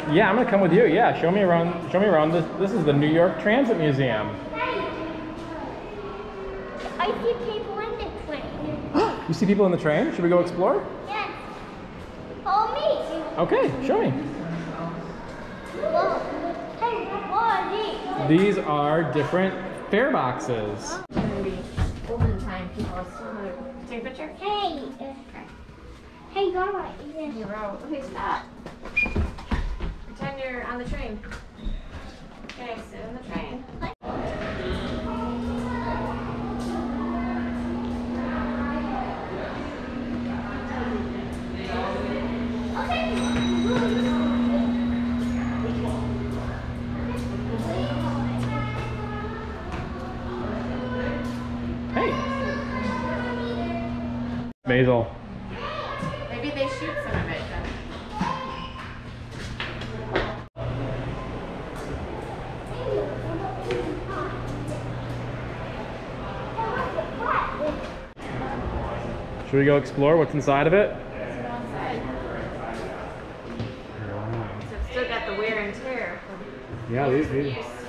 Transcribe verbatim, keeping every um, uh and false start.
Yeah, I'm gonna come with you. Yeah, show me around. Show me around. This this is the New York Transit Museum. I see people in the train. You see people in the train? Should we go explore? Yes. Follow me. Okay, show me. Whoa. Hey, what are these? These are different fare boxes. It's gonna be olden time people are still gonna take a picture. Hey. Hey, guys. Hero. Okay, stop. Pretend you're on the train. Okay, sit in the train. Hey. Basil. Maybe they shoot some of it. Should we go explore what's inside of it? Let's go inside. So it's still got the wear and tear. Yeah, these, Years of these, use.